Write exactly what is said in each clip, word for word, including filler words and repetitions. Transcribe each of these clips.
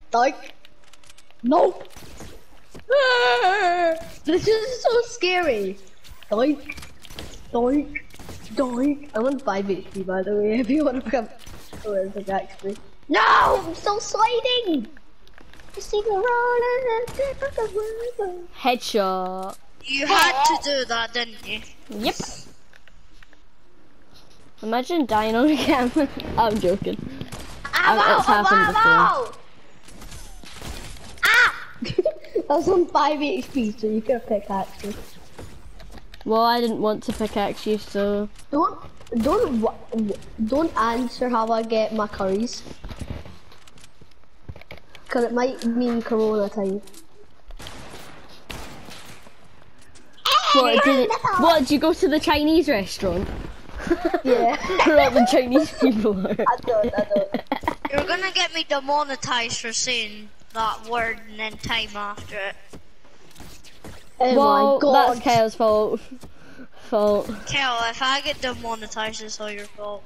Like, nope. This is so scary. Doink, doink, doink. I'm on five H P by the way. If you want to come, oh, there's a actually. No, I'm still sliding. I see the roller. Headshot. You had to do that, didn't you? Yep. Imagine dying on camera. I'm joking. I'm I've, it's out, happened I'm before. out. Ah! I was on five H P, so you could pickaxe me. Well, I didn't want to pickaxe you, so. Don't, don't, don't answer how I get my curries. Cause it might mean Corona time. What did it, what did you go to the Chinese restaurant? Yeah. Where all the Chinese people are. I don't, I don't. You're gonna get me demonetized for saying that word and then time after it. Oh Well, my god. that's Kyle's fault. Fault. Kel, if I get demonetized, it's all your fault.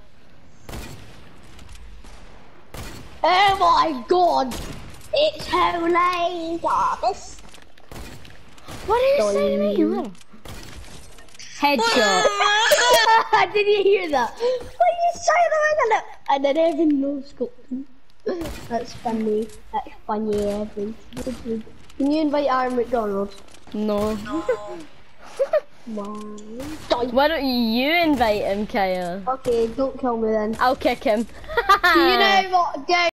Oh my god. It's too late. Office. What are you Sorry. saying to me, you little? Headshot. Did you hear that? What you say that? And then Evan knows scoped. That's funny. That's funny, Evan. Can you invite Aaron McDonald? No. No. Wow. Why don't you invite him, Kaya? Okay, don't kill me then. I'll kick him. Do you know what? Go.